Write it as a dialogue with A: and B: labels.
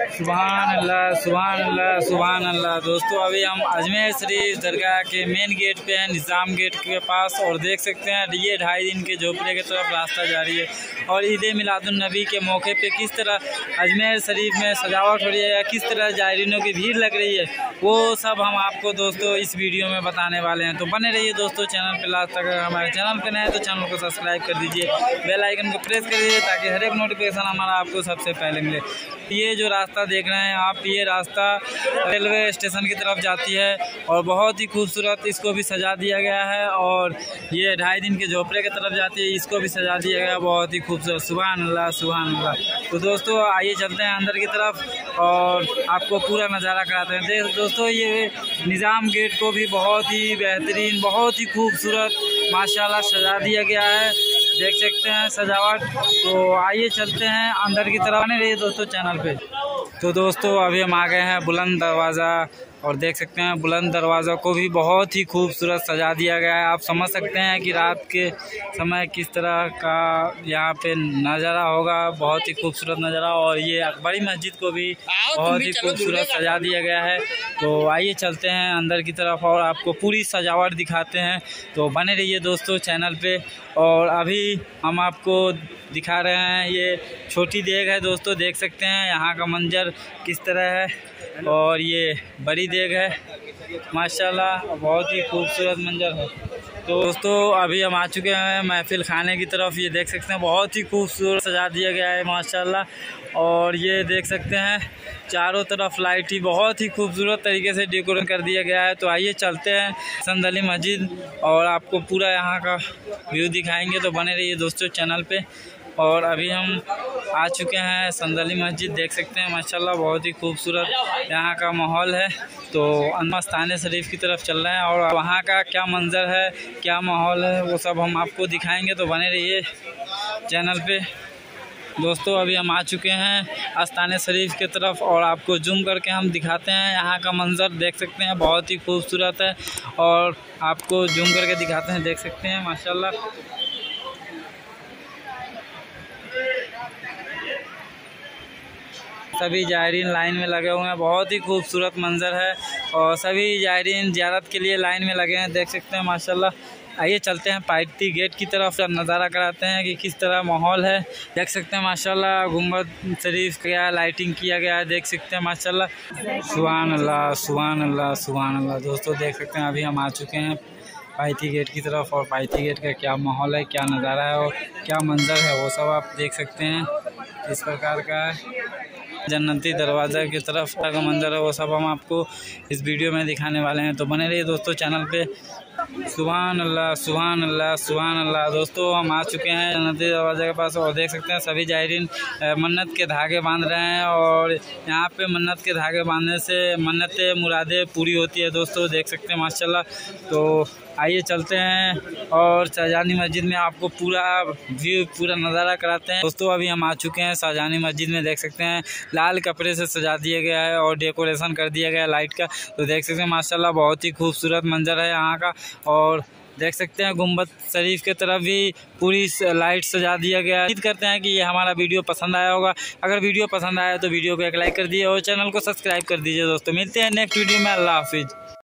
A: सुभान अल्लाह सुभान अल्लाह सुभान अल्लाह। दोस्तों अभी हम अजमेर शरीफ दरगाह के मेन गेट पे हैं, निज़ाम गेट के पास, और देख सकते हैं ये 2.5 दिन के झोपड़े की तरफ रास्ता जारी है। और ईद मिलादुन्नबी के मौके पे किस तरह अजमेर शरीफ में सजावट हो रही है या किस तरह जायरीनों की भीड़ लग रही है, वो सब हम आपको दोस्तों इस वीडियो में बताने वाले हैं। तो बने रहिए दोस्तों चैनल पर लास्ट तक। अगर हमारे चैनल पर नए हैं तो चैनल को सब्सक्राइब कर दीजिए, बेल आइकन को प्रेस कर दीजिए ताकि हर एक नोटिफिकेशन हमारा आपको सबसे पहले मिले। ये जो रास्ता देख रहे हैं आप, ये रास्ता रेलवे स्टेशन की तरफ जाती है और बहुत ही खूबसूरत इसको भी सजा दिया गया है। और ये 2.5 दिन के झोपड़े की तरफ जाती है, इसको भी सजा दिया गया है बहुत ही खूबसूरत। सुभान अल्लाह सुभान अल्लाह। तो दोस्तों आइए चलते हैं अंदर की तरफ और आपको पूरा नज़ारा कराते हैं। दोस्तों ये निज़ाम गेट को भी बहुत ही बेहतरीन, बहुत ही खूबसूरत माशाल्लाह सजा दिया गया है, देख सकते हैं सजावट। तो आइए चलते हैं अंदर की तरफ, बने रहिए दोस्तों चैनल पे। तो दोस्तों अभी हम आ गए हैं बुलंद दरवाज़ा, और देख सकते हैं बुलंद दरवाज़ा को भी बहुत ही खूबसूरत सजा दिया गया है। आप समझ सकते हैं कि रात के समय किस तरह का यहाँ पे नज़ारा होगा, बहुत ही खूबसूरत नज़ारा। और ये अकबरी मस्जिद को भी बहुत ही खूबसूरत सजा दिया गया है। तो आइए चलते हैं अंदर की तरफ और आपको पूरी सजावट दिखाते हैं। तो बने रहिए दोस्तों चैनल पे। और अभी हम आपको दिखा रहे हैं ये छोटी देग है दोस्तों, देख सकते हैं यहाँ का मंजर किस तरह है। और ये बड़ी देग है माशाल्लाह, बहुत ही खूबसूरत मंजर है। तो दोस्तों अभी हम आ चुके हैं महफिल खाने की तरफ। ये देख सकते हैं बहुत ही खूबसूरत सजा दिया गया है माशाल्लाह। और ये देख सकते हैं चारों तरफ लाइट ही बहुत ही खूबसूरत तरीके से डेकोरेट कर दिया गया है। तो आइए चलते हैं संदली मस्जिद और आपको पूरा यहाँ का व्यू दिखाएंगे। तो बने रहिए दोस्तों चैनल पे। और अभी हम आ चुके हैं संदली मस्जिद, देख सकते हैं माशाल्लाह बहुत ही खूबसूरत यहाँ का माहौल है। तो मस्ताने शरीफ की तरफ चल रहे हैं और वहाँ का क्या मंजर है, क्या माहौल है, वो सब हम आपको दिखाएंगे। तो बने रहिए चैनल पे। दोस्तों अभी हम आ चुके हैं आस्ताने शरीफ की तरफ और आपको जूम करके हम दिखाते हैं यहाँ का मंजर, देख सकते हैं बहुत ही खूबसूरत है। और आपको जूम करके दिखाते हैं, देख सकते हैं माशाल्लाह। सभी जायरीन लाइन में लगे हुए हैं, बहुत ही खूबसूरत मंजर है। और सभी जायरीन ज़ियारत के लिए लाइन में लगे हैं, देख सकते हैं माशाल्लाह। आइए चलते हैं पाइती गेट की तरफ, नज़ारा कराते हैं कि किस तरह माहौल है। देख सकते हैं माशाल्लाह गुंबद शरीफ का लाइटिंग किया गया है, देख सकते हैं माशाल्लाह। सुभान अल्लाह सुभान अल्लाह सुभान अल्लाह। दोस्तों देख सकते हैं अभी हम आ चुके हैं पाइती गेट की तरफ, और पाइती गेट का क्या माहौल है, क्या नज़ारा है और क्या मंजर है, वो सब आप देख सकते हैं किस प्रकार का है। जन्नती दरवाज़ा की तरफ का मंजर है, वो सब हम आपको इस वीडियो में दिखाने वाले हैं। तो बने रहिए दोस्तों चैनल पे। सुभान अल्लाह सुभान अल्लाह सुभान अल्लाह। दोस्तों हम आ चुके हैं जन्नती दरवाज़ा के पास और देख सकते हैं सभी जायरीन मन्नत के धागे बांध रहे हैं। और यहाँ पे मन्नत के धागे बांधने से मन्नतें मुरादें पूरी होती है दोस्तों, देख सकते हैं माशाल्लाह। तो आइए चलते हैं और शाहजहानी मस्जिद में आपको पूरा व्यू, पूरा नज़ारा कराते हैं। दोस्तों अभी हम आ चुके हैं शाहजहानी मस्जिद में, देख सकते हैं लाल कपड़े से सजा दिया गया है और डेकोरेशन कर दिया गया है लाइट का। तो देख सकते हैं माशाल्लाह बहुत ही खूबसूरत मंजर है यहाँ का। और देख सकते हैं गुंबद शरीफ के तरफ भी पूरी लाइट सजा दिया गया है। उम्मीद करते हैं कि ये हमारा वीडियो पसंद आया होगा। अगर वीडियो पसंद आया तो वीडियो को एक लाइक कर दीजिए और चैनल को सब्सक्राइब कर दीजिए। दोस्तों मिलते हैं नेक्स्ट वीडियो में। अल्लाह हाफिज़।